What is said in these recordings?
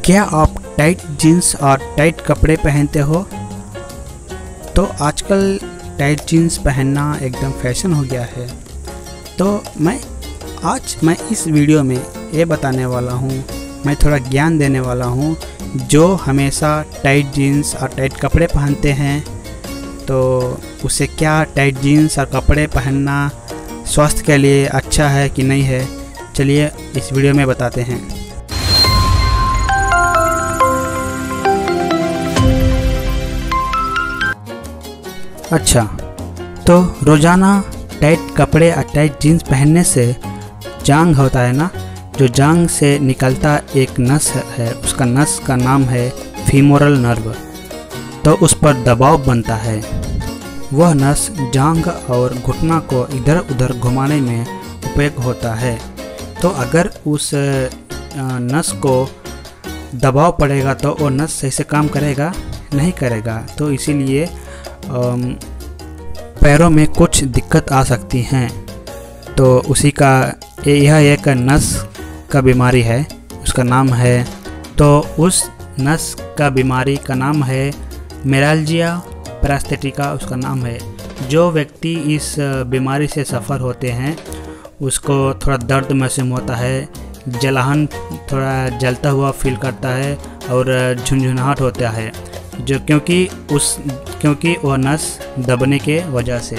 क्या आप tight jeans और टाइट कपड़े पहनते हो? तो आजकल टाइट जीन्स पहनना एकदम फैशन हो गया है। तो आज मैं इस वीडियो में ये बताने वाला हूँ, मैं थोड़ा ज्ञान देने वाला हूँ। जो हमेशा टाइट जीन्स और टाइट कपड़े पहनते हैं तो उसे क्या टाइट जीन्स और कपड़े पहनना स्वास्थ्य के लिए अच्छा है कि नहीं है, चलिए इस वीडियो में बताते हैं। अच्छा, तो रोज़ाना टाइट कपड़े और टाइट जीन्स पहनने से जांघ होता है ना, जो जांघ से निकलता एक नस है, उसका नस का नाम है फीमोरल नर्व। तो उस पर दबाव बनता है। वह नस जांघ और घुटना को इधर उधर घुमाने में उपयोग होता है। तो अगर उस नस को दबाव पड़ेगा तो वो नस सही से काम करेगा नहीं करेगा। तो इसीलिए पैरों में कुछ दिक्कत आ सकती हैं। तो उसी का यह एक नस का बीमारी है, उसका नाम है, तो उस नस का बीमारी का नाम है मेराल्जिया पैरास्थेटिका, उसका नाम है। जो व्यक्ति इस बीमारी से सफ़र होते हैं उसको थोड़ा दर्द महसूस होता है, जलाहन, थोड़ा जलता हुआ फील करता है और झुंझुनाहट होता है, जो क्योंकि वह नस दबने के वजह से।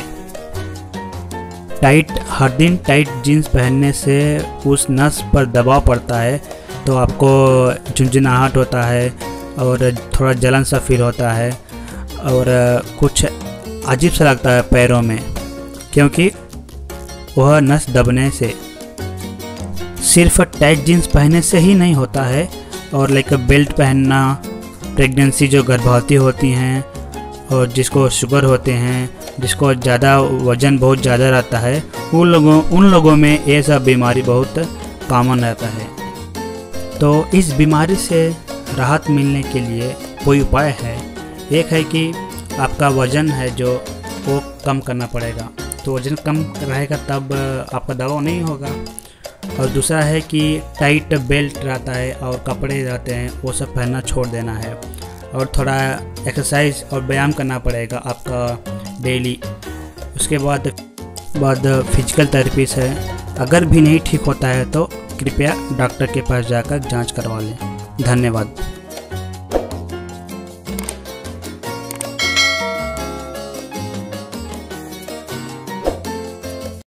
हर दिन टाइट जीन्स पहनने से उस नस पर दबाव पड़ता है, तो आपको झुंझुनाहट होता है और थोड़ा जलन सा फील होता है और कुछ अजीब सा लगता है पैरों में, क्योंकि वह नस दबने से। सिर्फ टाइट जीन्स पहनने से ही नहीं होता है, और लाइक बेल्ट पहनना, प्रेगनेंसी जो गर्भवती होती हैं और जिसको शुगर होते हैं, जिसको ज़्यादा वज़न बहुत ज़्यादा रहता है, उन लोगों में ये सब बीमारी बहुत कॉमन रहता है। तो इस बीमारी से राहत मिलने के लिए कोई उपाय है। एक है कि आपका वज़न है जो वो कम करना पड़ेगा, तो वज़न कम रहेगा तब आपका दबाव नहीं होगा। और दूसरा है कि टाइट बेल्ट रहता है और कपड़े रहते हैं वो सब पहनना छोड़ देना है, और थोड़ा एक्सरसाइज और व्यायाम करना पड़ेगा आपका डेली। उसके बाद फिजिकल थेरेपी है। अगर भी नहीं ठीक होता है तो कृपया डॉक्टर के पास जाकर जांच करवा लें। धन्यवाद।